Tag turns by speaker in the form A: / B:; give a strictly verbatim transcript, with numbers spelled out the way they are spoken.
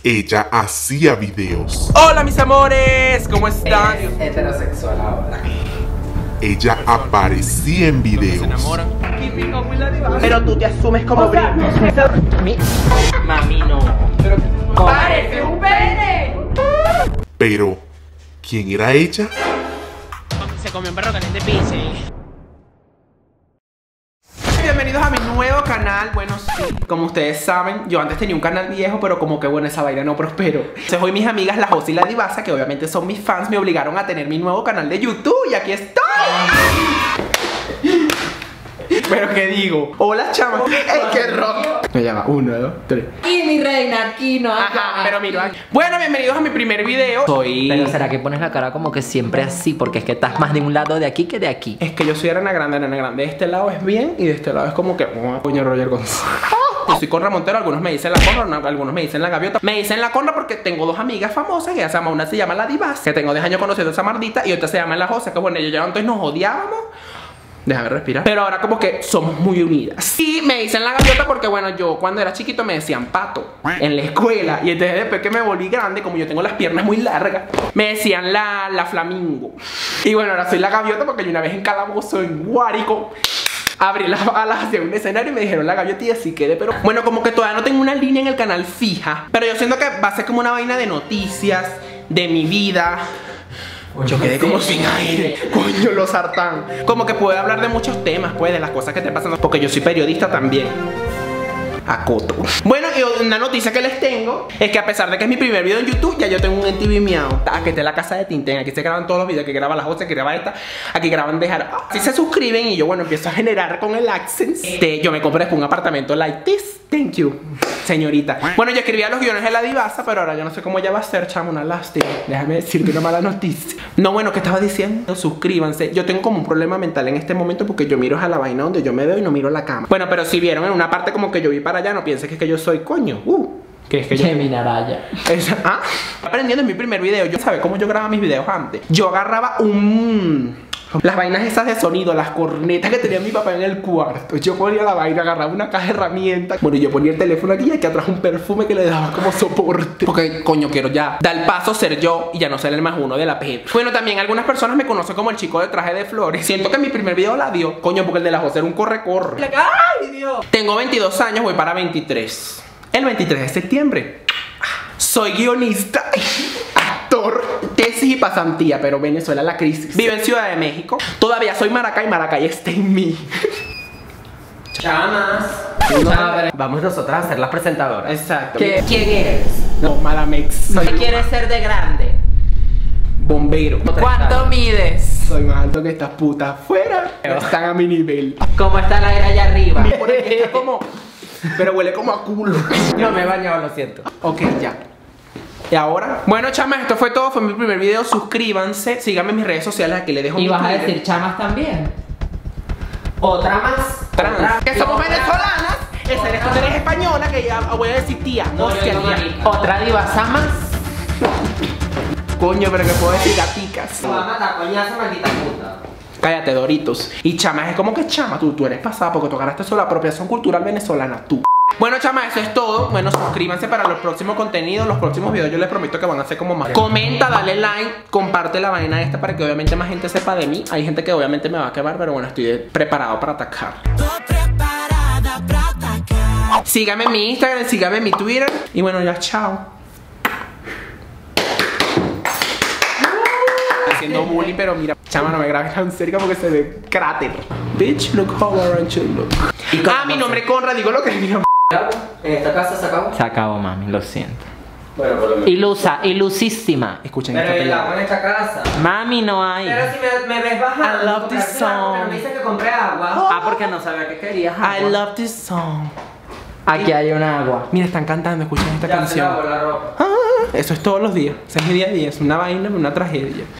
A: ella hacía videos.
B: Hola mis amores, ¿cómo están?
C: Es heterosexual ahora.
A: Ella aparecía en videos.
B: Se enamoran. Pero tú te asumes como Britney.
C: Mami, no.
B: Pero
C: ¡parece un pene!
A: Pero, ¿quién era ella?
B: se comió un perro caliente pizza. Bienvenidos a mi nuevo canal. Bueno, sí, como ustedes saben, yo antes tenía un canal viejo, pero como que bueno, esa vaina no prosperó. Entonces hoy mis amigas La José y La Divasa, que obviamente son mis fans, me obligaron a tener mi nuevo canal de YouTube y aquí estoy. Pero ¿qué digo? Hola, chamas. ¡Ey, qué rock! Me llama uno, dos, tres.
C: Y mi reina, aquí no.
B: Ajá, pero mira. Bueno, bienvenidos a mi primer video. Soy...
C: Pero ¿será que pones la cara como que siempre así? Porque es que estás más de un lado de aquí que de aquí.
B: Es que yo soy Arena Grande, Arena Grande. De este lado es bien y de este lado es como que... Oh, coño, Roger González. Yo soy Conra Montero, algunos me dicen la Conra, algunos me dicen la Gaviota. Me dicen la Conra porque tengo dos amigas famosas, que ya se llama, una se llama La Divasa, que tengo diez años conociendo a esa mardita, y otra se llama La José, que bueno, ellos ya antes nos odiábamos. Déjame respirar. Pero ahora como que somos muy unidas. Y me dicen la Gaviota porque bueno, yo cuando era chiquito me decían Pato en la escuela. Y entonces después que me volví grande, como yo tengo las piernas muy largas, me decían la, la Flamingo. Y bueno, ahora soy la Gaviota porque yo una vez en Calabozo, en Guárico, abrí las alas hacia un escenario y me dijeron la Gaviota y así quedé. Pero bueno, como que todavía no tengo una línea en el canal fija, pero yo siento que va a ser como una vaina de noticias, de mi vida. Yo quedé como sin aire, coño, lo sartán. Como que puedo hablar de muchos temas, pues, de las cosas que te pasan, porque yo soy periodista también. Acoto. Bueno, y una noticia que les tengo es que a pesar de que es mi primer video en YouTube, ya yo tengo un M T V Miau. Aquí está la casa de Tintén, aquí se graban todos los videos, aquí graba La José, aquí graba esta, aquí graban dejar. Si se suscriben y yo, bueno, empiezo a generar con el AdSense, este, yo me compré un apartamento like this. Thank you, señorita. Bueno, yo escribía los guiones de La Divasa, pero ahora yo no sé cómo ella va a ser, chamo, una lástima. Déjame decirte una mala noticia. No, bueno, ¿qué estaba diciendo? Suscríbanse. Yo tengo como un problema mental en este momento porque yo miro a la vaina donde yo me veo y no miro la cama. Bueno, pero si vieron en una parte como que yo vi para allá, no pienses que es que yo soy coño. Uh, que es que yo...
C: Gemini Araya.
B: Esa, ah, aprendiendo en mi primer video. Yo sabes cómo yo grababa mis videos antes. Yo agarraba un... las vainas esas de sonido, las cornetas que tenía mi papá en el cuarto. Yo ponía la vaina, agarraba una caja de herramientas. Bueno, yo ponía el teléfono aquí y aquí atrás un perfume que le daba como soporte. Porque, coño, quiero ya dar el paso, ser yo y ya no ser el más uno de la P. Bueno, también algunas personas me conocen como el chico de traje de flores. Siento que mi primer video la dio, coño, porque el de La José era un corre-corre. ¡Ay, Dios! Tengo veintidós años, voy para veintitrés. El veintitrés de septiembre. Soy guionista, actor, tesis y pasantía, pero Venezuela la crisis. Vivo en Ciudad de México. Todavía soy Maracay, Maracay está en mí.
C: Chamas. Vamos nosotras a ser las presentadoras.
B: Exacto.
C: ¿Qué? ¿Quién eres?
B: No, Madamex.
C: ¿Qué quieres ser de grande?
B: Bombero.
C: ¿Cuánto mides?
B: Soy más alto que estas putas. Fuera. Están a mi nivel.
C: ¿Cómo está la aire allá arriba?
B: Por aquí está como... pero huele como a culo.
C: Yo me he bañado, lo siento.
B: Ok, ya. ¿Y ahora? Bueno, chamas, esto fue todo. Fue mi primer video. Suscríbanse. Síganme en mis redes sociales. Aquí les dejo
C: ¿Y
B: mi
C: vas a
B: Twitter.
C: decir chamas también? Otra más.
B: Trans.
C: Otra.
B: Que somos
C: Otra.
B: venezolanas. Esa eres, tú eres española. Que ya voy a decir tía.
C: No,
B: Hostia,
C: yo digo
B: tía.
C: marica. Otra divasa más.
B: Coño, pero que puedo decir gaticas.
C: Te va a matar, coñazo, maldita puta.
B: Cállate, Doritos. Y chama, es como que chama, tú, tú eres pasada porque tú agarraste sobre la apropiación cultural venezolana, tú. Bueno, chama, eso es todo. Bueno, suscríbanse para los próximos contenidos. Los próximos videos yo les prometo que van a ser como más. Comenta, dale like, comparte la vaina esta para que obviamente más gente sepa de mí. Hay gente que obviamente me va a quemar, pero bueno, estoy preparado para atacar. Síganme en mi Instagram, síganme en mi Twitter. Y bueno, ya, chao. Haciendo bullying, pero mira, chama, no me grabes tan cerca porque se ve cráter. Bitch, look how orange you look. Ah, mi nombre es Conra, digo lo que digo.
C: En esta casa se acabó. Se acabó, mami, lo siento.
B: Bueno, por lo menos.
C: Ilusa, ilusísima.
B: Escuchen
C: Pero
B: esta
C: el agua
B: pelada.
C: en esta casa. Mami, no hay.
D: Pero si me, me ves bajando,
B: I love this song.
D: pero me dice que compré agua.
C: Ah, porque no sabía que querías agua.
B: I love this song.
C: Aquí hay un agua.
B: Mira, están cantando, escuchen esta
D: Ya se
B: canción.
D: lavó la ropa.
B: Ah, eso es todos los días. Ese es mi día a día, es una vaina, una tragedia.